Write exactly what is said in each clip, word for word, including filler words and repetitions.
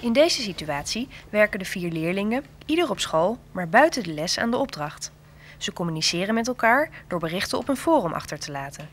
In deze situatie werken de vier leerlingen, ieder op school, maar buiten de les aan de opdracht. Ze communiceren met elkaar door berichten op een forum achter te laten.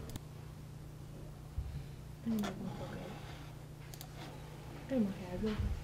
En dan mag jij uitlopen.